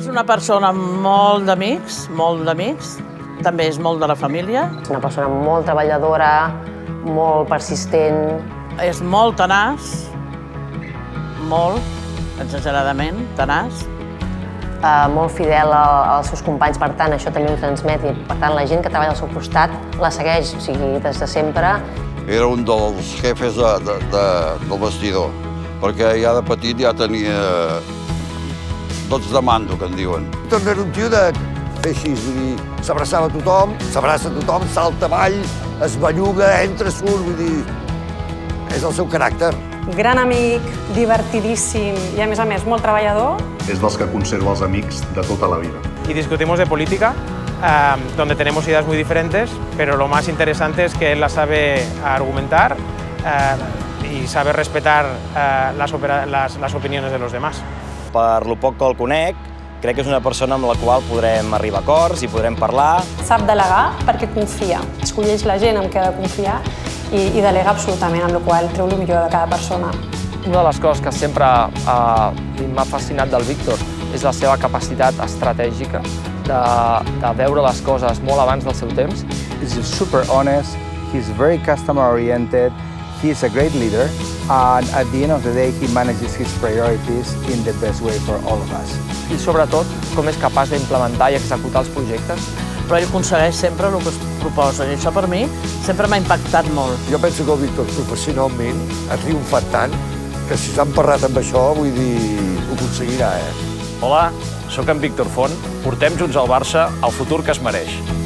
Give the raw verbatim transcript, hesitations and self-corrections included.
És una persona amb molt d'amics, molt d'amics. També és molt de la família. És una persona molt treballadora, molt persistent. És molt tenaç, molt, exageradament, tenaç. Uh, molt fidel a, als seus companys, per tant, això també ho transmet. I, per tant, la gent que treballa al seu costat la segueix, o sigui, des de sempre. Era un dels jefes de, de, de, del vestidor, perquè ja de petit ja tenia dots de mando, que en diuen. També era un tio de fer així, vull dir, s'abraçava a tothom, s'abraça a tothom, salta avall, es belluga, entra, surt, vull dir, és el seu caràcter. Gran amic, divertidíssim i, a més a més, molt treballador. Es dels que conserva els amics de tota la vida. Y discutimos de política, eh, donde tenemos ideas muy diferentes, pero lo más interesante es que él la sabe argumentar eh, y sabe respetar eh, las, las, las opiniones de los demás. Per lo poc que el conec, crec que és una persona amb la qual podrem arribar a acords i podrem parlar. Sap delegar perquè confia, escolleix la gent amb què ha de confiar i, i delega absolutament, amb la qual treu el millor de cada persona. Una de les coses que sempre eh, m'ha fascinat del Víctor és la seva capacitat estratègica de, de veure les coses molt abans del seu temps. He's super honest, he's very customer oriented, he's a great leader, and at the end of the day he manages his priorities in the best way for all of us. I sobretot, com és capaç d'implementar i executar els projectes. Però ell aconsegueix sempre el que es proposa, i això per mi sempre m'ha impactat molt. Jo penso que el Víctor professionalment ha triomfat tant que si s'ha emparrat amb això, vull dir, ho aconseguirà, eh? Hola, sóc en Víctor Font. Portem junts al Barça el futur que es mereix.